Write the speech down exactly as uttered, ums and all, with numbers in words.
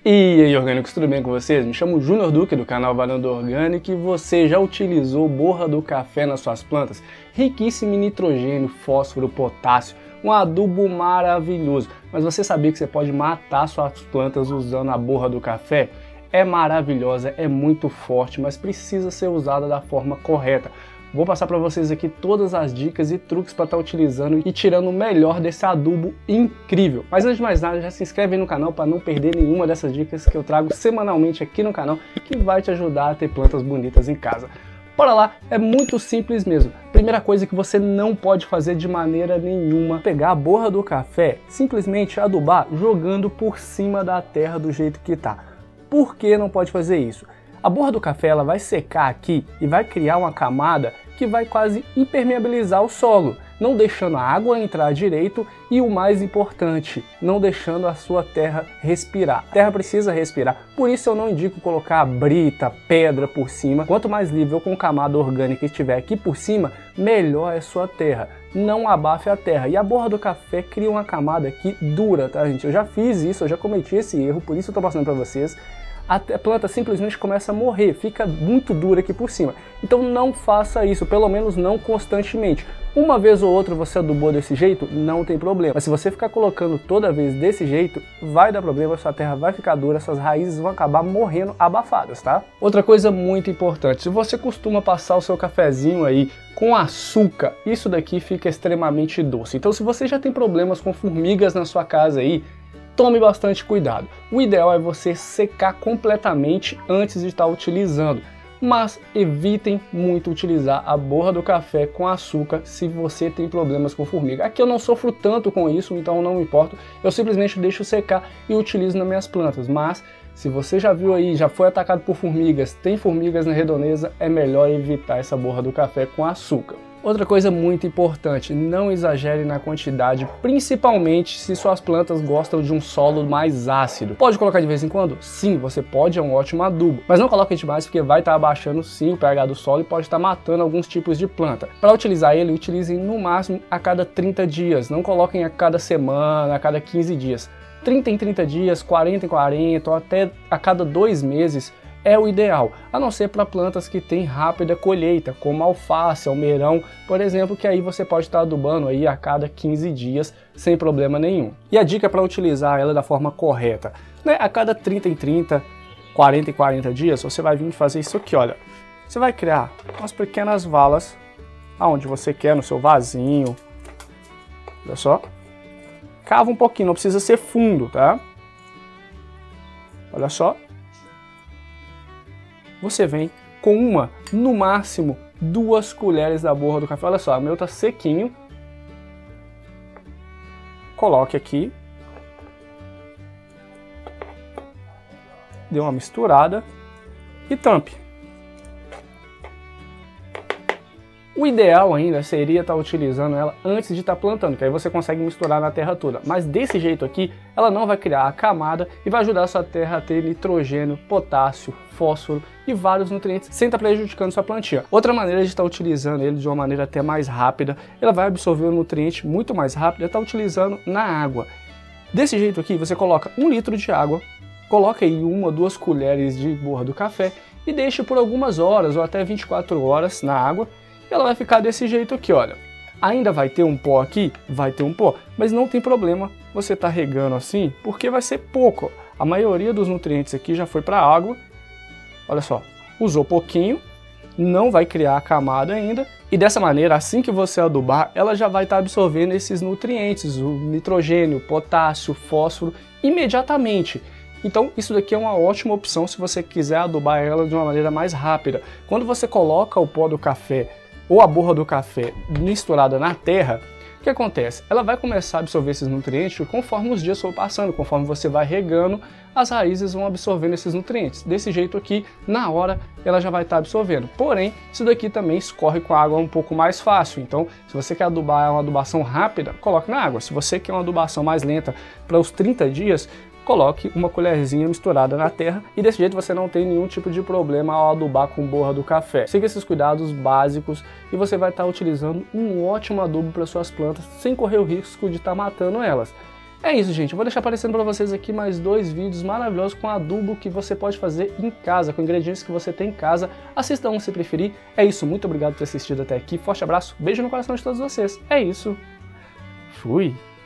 E aí, orgânicos, tudo bem com vocês? Me chamo Júnior Duque, do canal Varanda Orgânica, e você já utilizou borra do café nas suas plantas? Riquíssimo em nitrogênio, fósforo, potássio, um adubo maravilhoso. Mas você sabia que você pode matar suas plantas usando a borra do café? É maravilhosa, é muito forte, mas precisa ser usada da forma correta. Vou passar para vocês aqui todas as dicas e truques para estar utilizando e tirando o melhor desse adubo incrível. Mas antes de mais nada, já se inscreve aí no canal para não perder nenhuma dessas dicas que eu trago semanalmente aqui no canal, que vai te ajudar a ter plantas bonitas em casa. Bora lá, é muito simples mesmo. Primeira coisa que você não pode fazer de maneira nenhuma, pegar a borra do café, simplesmente adubar jogando por cima da terra do jeito que tá. Por que não pode fazer isso? A borra do café ela vai secar aqui e vai criar uma camada que vai quase impermeabilizar o solo, não deixando a água entrar direito e, o mais importante, não deixando a sua terra respirar. A terra precisa respirar, por isso eu não indico colocar brita, pedra por cima. Quanto mais livre ou com camada orgânica estiver aqui por cima, melhor é a sua terra. Não abafe a terra. E a borra do café cria uma camada aqui dura, tá, gente? Eu já fiz isso, eu já cometi esse erro, por isso eu tô passando para vocês. A planta simplesmente começa a morrer, fica muito dura aqui por cima. Então não faça isso, pelo menos não constantemente. Uma vez ou outra você adubou desse jeito, não tem problema. Mas se você ficar colocando toda vez desse jeito, vai dar problema, sua terra vai ficar dura, suas raízes vão acabar morrendo abafadas, tá? Outra coisa muito importante, se você costuma passar o seu cafezinho aí com açúcar, isso daqui fica extremamente doce. Então se você já tem problemas com formigas na sua casa aí, tome bastante cuidado. O ideal é você secar completamente antes de estar utilizando, mas evitem muito utilizar a borra do café com açúcar se você tem problemas com formiga. Aqui eu não sofro tanto com isso, então não me importo, eu simplesmente deixo secar e utilizo nas minhas plantas, mas se você já viu aí, já foi atacado por formigas, tem formigas na redondeza, é melhor evitar essa borra do café com açúcar. Outra coisa muito importante, não exagere na quantidade, principalmente se suas plantas gostam de um solo mais ácido. Pode colocar de vez em quando? Sim, você pode, é um ótimo adubo. Mas não coloque demais porque vai estar abaixando sim o pH do solo e pode estar matando alguns tipos de planta. Para utilizar ele, utilizem no máximo a cada trinta dias, não coloquem a cada semana, a cada quinze dias. trinta em trinta dias, quarenta em quarenta ou até a cada dois meses. É o ideal, a não ser para plantas que têm rápida colheita, como alface, almeirão, por exemplo, que aí você pode estar adubando aí a cada quinze dias sem problema nenhum. E a dica para utilizar ela da forma correta, né? A cada trinta em trinta, quarenta em quarenta dias, você vai vir fazer isso aqui, olha. Você vai criar umas pequenas valas aonde você quer, no seu vasinho, olha só. Cava um pouquinho, não precisa ser fundo, tá? Olha só. Você vem com uma, no máximo, duas colheres da borra do café. Olha só, o meu tá sequinho. Coloque aqui. Dê uma misturada e tampe. O ideal ainda seria estar utilizando ela antes de estar plantando, que aí você consegue misturar na terra toda. Mas desse jeito aqui, ela não vai criar a camada e vai ajudar a sua terra a ter nitrogênio, potássio, fósforo e vários nutrientes sem estar prejudicando sua plantinha. Outra maneira de estar utilizando ele de uma maneira até mais rápida, ela vai absorver o nutriente muito mais rápido, é estar utilizando na água. Desse jeito aqui, você coloca um litro de água, coloca aí uma, duas colheres de borra do café e deixa por algumas horas ou até vinte e quatro horas na água. Ela vai ficar desse jeito aqui, olha. Ainda vai ter um pó aqui? Vai ter um pó, mas não tem problema você tá regando assim, porque vai ser pouco. A maioria dos nutrientes aqui já foi para a água. Olha só, usou pouquinho, não vai criar a camada ainda. E dessa maneira, assim que você adubar, ela já vai estar absorvendo esses nutrientes, o nitrogênio, potássio, fósforo, imediatamente. Então isso daqui é uma ótima opção se você quiser adubar ela de uma maneira mais rápida. Quando você coloca o pó do café ou a borra do café misturada na terra, o que acontece? Ela vai começar a absorver esses nutrientes conforme os dias for passando, conforme você vai regando, as raízes vão absorvendo esses nutrientes. Desse jeito aqui, na hora, ela já vai estar absorvendo. Porém, isso daqui também escorre com a água um pouco mais fácil. Então, se você quer adubar uma adubação rápida, coloque na água. Se você quer uma adubação mais lenta para os trinta dias, coloque uma colherzinha misturada na terra e desse jeito você não tem nenhum tipo de problema ao adubar com borra do café. Siga esses cuidados básicos e você vai estar utilizando um ótimo adubo para suas plantas sem correr o risco de estar matando elas. É isso, gente. Eu vou deixar aparecendo para vocês aqui mais dois vídeos maravilhosos com adubo que você pode fazer em casa, com ingredientes que você tem em casa. Assista um se preferir. É isso. Muito obrigado por ter assistido até aqui. Forte abraço. Beijo no coração de todos vocês. É isso. Fui.